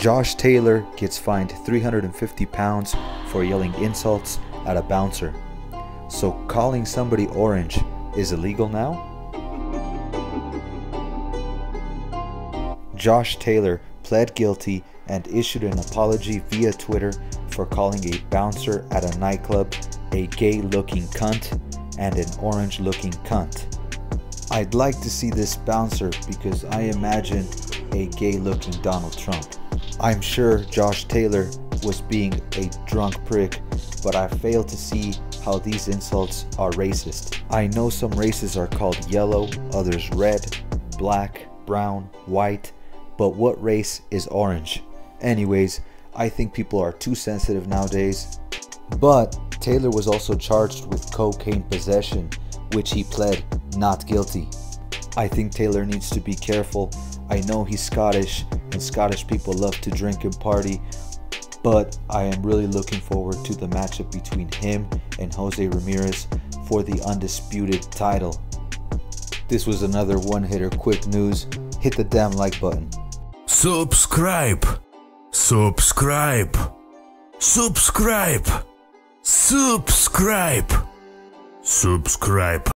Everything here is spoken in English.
Josh Taylor gets fined £350 for yelling insults at a bouncer. So calling somebody orange is illegal now? Josh Taylor pled guilty and issued an apology via Twitter for calling a bouncer at a nightclub a gay-looking cunt and an orange-looking cunt. I'd like to see this bouncer because I imagine a gay-looking Donald Trump. I'm sure Josh Taylor was being a drunk prick, but I fail to see how these insults are racist. I know some races are called yellow, others red, black, brown, white, but what race is orange? Anyways, I think people are too sensitive nowadays. But Taylor was also charged with cocaine possession, which he pled not guilty. I think Taylor needs to be careful. I know he's Scottish, and Scottish people love to drink and party, but I am really looking forward to the matchup between him and Jose Ramirez for the undisputed title. This was another one-hitter quick news. Hit the damn like button. Subscribe. Subscribe. Subscribe. Subscribe. Subscribe.